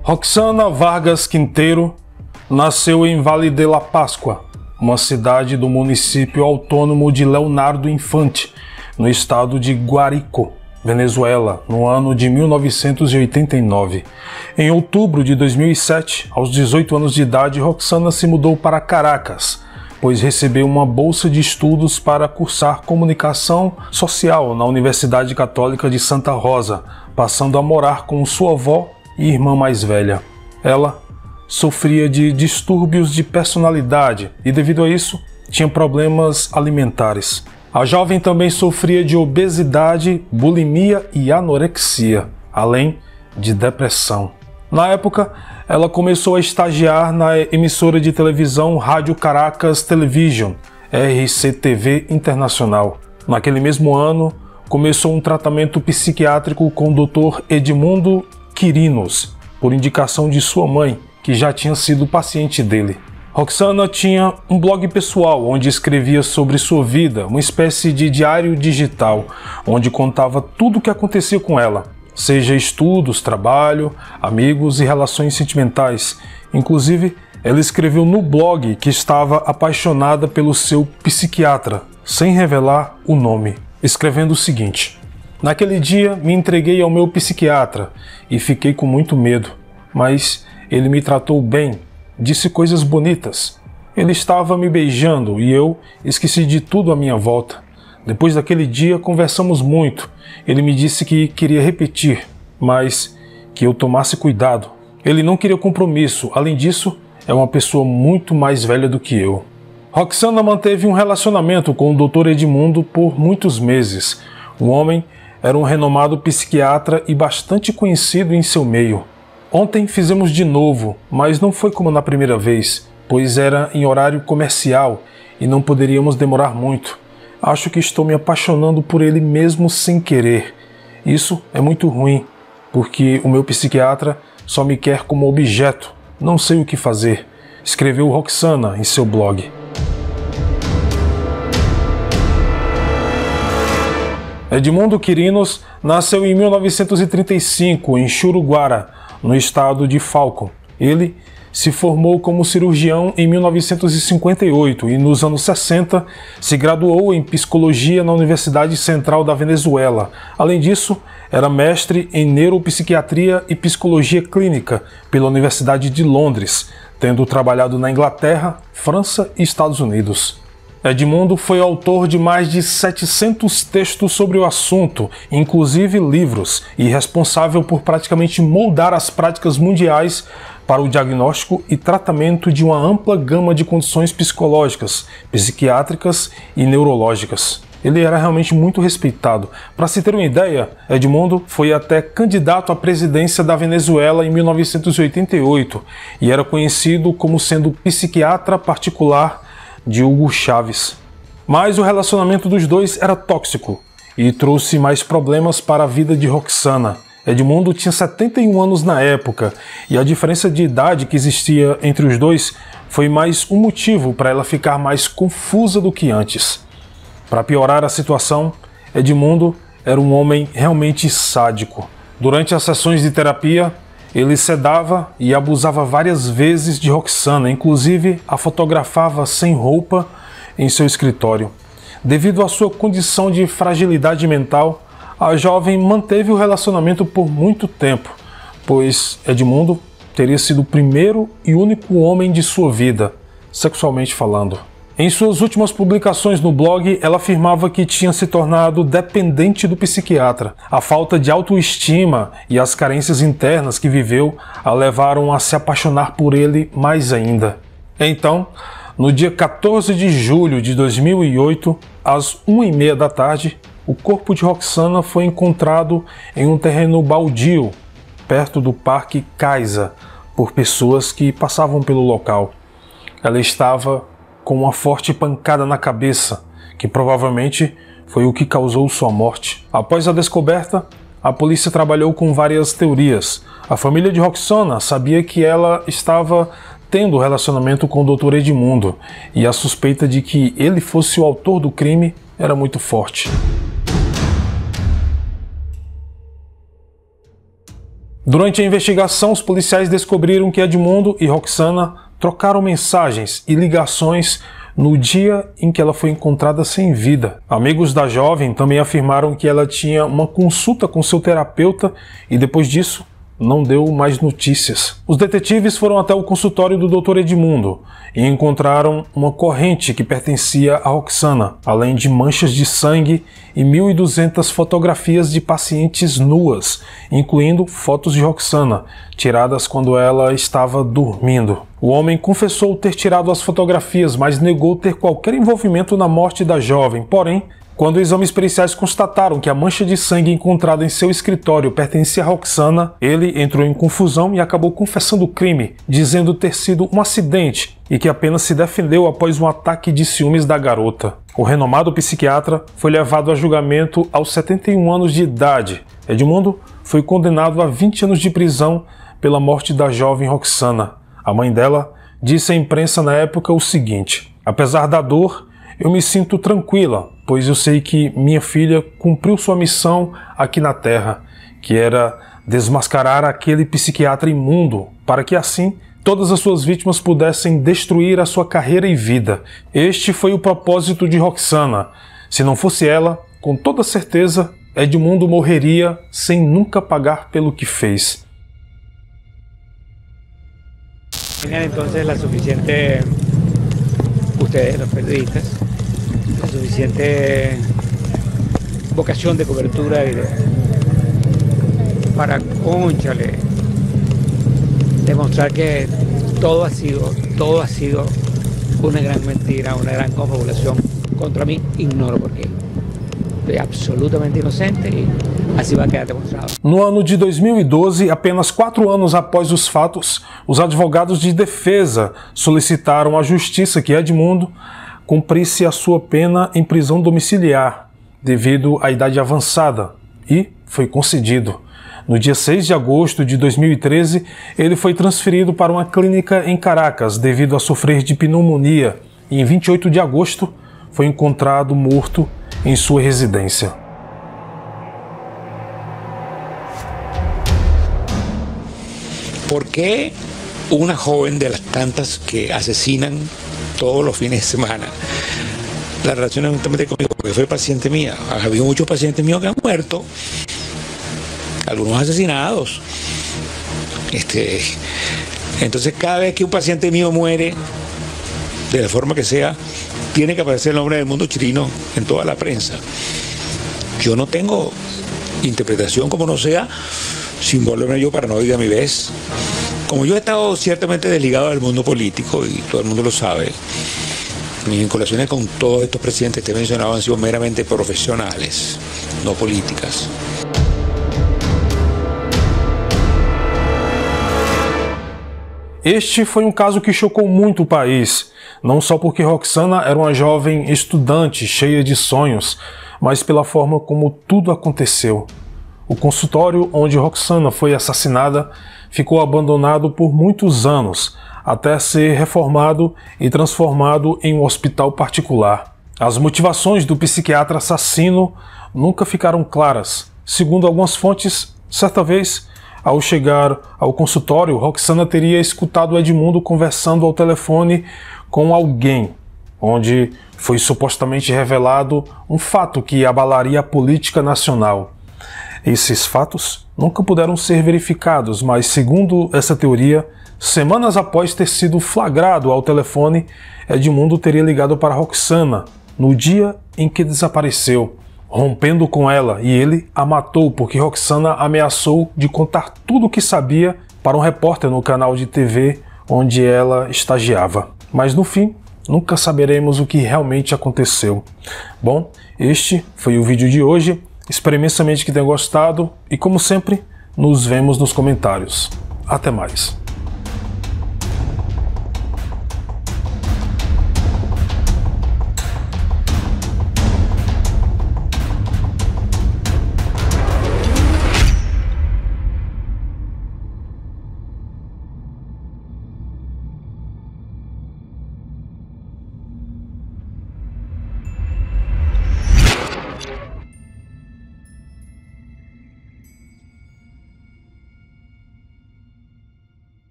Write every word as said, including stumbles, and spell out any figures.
Roxana Vargas Quinteiro nasceu em Vale de la Páscoa, uma cidade do município autônomo de Leonardo Infante, no estado de Guárico, Venezuela, no ano de mil novecentos e oitenta e nove. Em outubro de dois mil e sete, aos dezoito anos de idade, Roxana se mudou para Caracas, pois recebeu uma bolsa de estudos para cursar comunicação social na Universidade Católica de Santa Rosa, passando a morar com sua avó e irmã mais velha. Ela sofria de distúrbios de personalidade e, devido a isso, tinha problemas alimentares. A jovem também sofria de obesidade, bulimia e anorexia, além de depressão. Na época, ela começou a estagiar na emissora de televisão Rádio Caracas Television, R C T V Internacional. Naquele mesmo ano, começou um tratamento psiquiátrico com o doutor Edmundo Quirinos, por indicação de sua mãe, que já tinha sido paciente dele. Roxana tinha um blog pessoal onde escrevia sobre sua vida, uma espécie de diário digital, onde contava tudo o que acontecia com ela, seja estudos, trabalho, amigos e relações sentimentais. Inclusive, ela escreveu no blog que estava apaixonada pelo seu psiquiatra, sem revelar o nome, escrevendo o seguinte: naquele dia me entreguei ao meu psiquiatra e fiquei com muito medo, mas ele me tratou bem, disse coisas bonitas. Ele estava me beijando e eu esqueci de tudo à minha volta. Depois daquele dia conversamos muito. Ele me disse que queria repetir, mas que eu tomasse cuidado. Ele não queria compromisso, além disso, é uma pessoa muito mais velha do que eu. Roxana manteve um relacionamento com o doutor Edmundo por muitos meses. O homem era um renomado psiquiatra e bastante conhecido em seu meio. Ontem fizemos de novo, mas não foi como na primeira vez, pois era em horário comercial e não poderíamos demorar muito. Acho que estou me apaixonando por ele mesmo sem querer. Isso é muito ruim, porque o meu psiquiatra só me quer como objeto. Não sei o que fazer, escreveu Roxana em seu blog. Edmundo Quirinos nasceu em mil novecentos e trinta e cinco em Churuguara, no estado de Falcón. Ele se formou como cirurgião em mil novecentos e cinquenta e oito e nos anos sessenta se graduou em psicologia na Universidade Central da Venezuela. Além disso, era mestre em neuropsiquiatria e psicologia clínica pela Universidade de Londres, tendo trabalhado na Inglaterra, França e Estados Unidos. Edmundo foi autor de mais de setecentos textos sobre o assunto, inclusive livros, e responsável por praticamente moldar as práticas mundiais para o diagnóstico e tratamento de uma ampla gama de condições psicológicas, psiquiátricas e neurológicas. Ele era realmente muito respeitado. Para se ter uma ideia, Edmundo foi até candidato à presidência da Venezuela em mil novecentos e oitenta e oito e era conhecido como sendo psiquiatra particular de Hugo Chávez. Mas o relacionamento dos dois era tóxico e trouxe mais problemas para a vida de Roxana. Edmundo tinha setenta e um anos na época e a diferença de idade que existia entre os dois foi mais um motivo para ela ficar mais confusa do que antes. Para piorar a situação, Edmundo era um homem realmente sádico. Durante as sessões de terapia, ele sedava e abusava várias vezes de Roxana, inclusive a fotografava sem roupa em seu escritório. Devido à sua condição de fragilidade mental, a jovem manteve o relacionamento por muito tempo, pois Edmundo teria sido o primeiro e único homem de sua vida, sexualmente falando. Em suas últimas publicações no blog, ela afirmava que tinha se tornado dependente do psiquiatra. A falta de autoestima e as carências internas que viveu a levaram a se apaixonar por ele mais ainda. Então, no dia quatorze de julho de dois mil e oito, às uma e meia da tarde, o corpo de Roxana foi encontrado em um terreno baldio, perto do Parque Caiza, por pessoas que passavam pelo local. Ela estava com uma forte pancada na cabeça, que provavelmente foi o que causou sua morte. Após a descoberta, a polícia trabalhou com várias teorias. A família de Roxana sabia que ela estava tendo relacionamento com o doutor Edmundo, e a suspeita de que ele fosse o autor do crime era muito forte. Durante a investigação, os policiais descobriram que Edmundo e Roxana trocaram mensagens e ligações no dia em que ela foi encontrada sem vida. Amigos da jovem também afirmaram que ela tinha uma consulta com seu terapeuta e depois disso não deu mais notícias. Os detetives foram até o consultório do doutor Edmundo e encontraram uma corrente que pertencia a Roxana, além de manchas de sangue e mil e duzentas fotografias de pacientes nuas, incluindo fotos de Roxana, tiradas quando ela estava dormindo. O homem confessou ter tirado as fotografias, mas negou ter qualquer envolvimento na morte da jovem. Porém, quando exames periciais constataram que a mancha de sangue encontrada em seu escritório pertencia a Roxana, ele entrou em confusão e acabou confessando o crime, dizendo ter sido um acidente e que apenas se defendeu após um ataque de ciúmes da garota. O renomado psiquiatra foi levado a julgamento aos setenta e um anos de idade. Edmundo foi condenado a vinte anos de prisão pela morte da jovem Roxana. A mãe dela disse à imprensa na época o seguinte: apesar da dor, eu me sinto tranquila, pois eu sei que minha filha cumpriu sua missão aqui na Terra, que era desmascarar aquele psiquiatra imundo, para que assim todas as suas vítimas pudessem destruir a sua carreira e vida. Este foi o propósito de Roxana. Se não fosse ela, com toda certeza, Edmundo morreria sem nunca pagar pelo que fez. Tenían entonces la suficiente, ustedes los periodistas, la suficiente vocación de cobertura y de, para, cónchale, demostrar que todo ha sido, todo ha sido una gran mentira, una gran confabulación contra mí. Ignoro por qué. Estoy absolutamente inocente e assim vai quedar demonstrado. No ano de dois mil e doze, apenas quatro anos após os fatos, os advogados de defesa solicitaram à justiça que Edmundo cumprisse a sua pena em prisão domiciliar, devido à idade avançada, e foi concedido. No dia seis de agosto de dois mil e treze, ele foi transferido para uma clínica em Caracas devido a sofrer de pneumonia, e em vinte e oito de agosto foi encontrado morto em sua residência. ¿Por qué una joven de las tantas que asesinan todos los fines de semana? La relación es justamente conmigo, porque fue paciente mía. Ha habido muchos pacientes míos que han muerto, algunos asesinados. Este, entonces cada vez que un paciente mío muere, de la forma que sea, tiene que aparecer el nombre del mundo chirino en toda la prensa. Yo no tengo interpretación como no sea, sin volverme yo paranoica a mi vez. Como yo he estado ciertamente desligado del mundo político, y todo el mundo lo sabe, mis vinculaciones con todos estos presidentes que te he mencionado han sido meramente profesionales, no políticas. Este foi um caso que chocou muito o país, não só porque Roxana era uma jovem estudante cheia de sonhos, mas pela forma como tudo aconteceu. O consultório onde Roxana foi assassinada ficou abandonado por muitos anos, até ser reformado e transformado em um hospital particular. As motivações do psiquiatra assassino nunca ficaram claras. Segundo algumas fontes, certa vez, ao chegar ao consultório, Roxana teria escutado Edmundo conversando ao telefone com alguém, onde foi supostamente revelado um fato que abalaria a política nacional. Esses fatos nunca puderam ser verificados, mas, segundo essa teoria, semanas após ter sido flagrado ao telefone, Edmundo teria ligado para Roxana no dia em que desapareceu, rompendo com ela, e ele a matou porque Roxana ameaçou de contar tudo o que sabia para um repórter no canal de T V onde ela estagiava. Mas no fim, nunca saberemos o que realmente aconteceu. Bom, este foi o vídeo de hoje. Espero imensamente que tenham gostado e, como sempre, nos vemos nos comentários. Até mais.